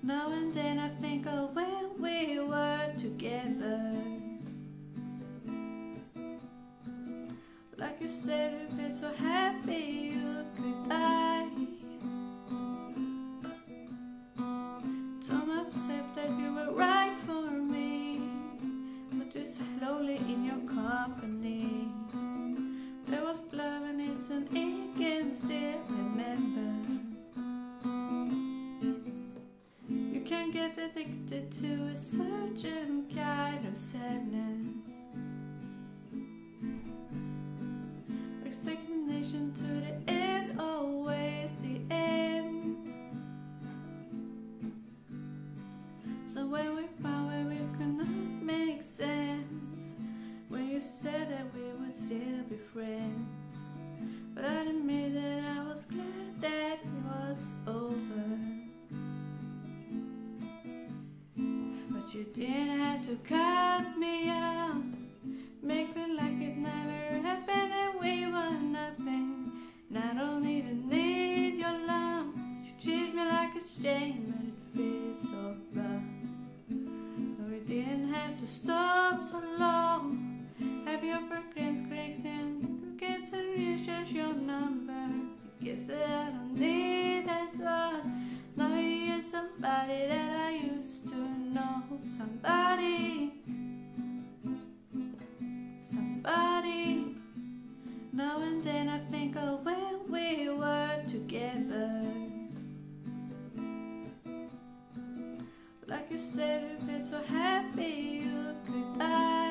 Now and then I think of when we were together. Like you said, you'd be so happy you could die. Told myself that you were right for me, but you're so lonely in your company. There was love and it's an ache and still remember. You can get addicted to a certain kind of sadness, resignation to the end, always the end. So when we found where we could not make sense, when you said that we would still be friends, but I admit that I was glad that it was over. But you didn't have to cut me off, make me like it never happened and we were nothing. And I don't even need your love. You treat me like a stranger, but it feels so rough. No, we didn't have to stop so long. Have your fragrance cracked and forgets to recharge your number. Guess that I don't need that thought. Now you're somebody that I used to know. Somebody. Now and then I think of when we were together. Like you said, you'd be so happy you could die.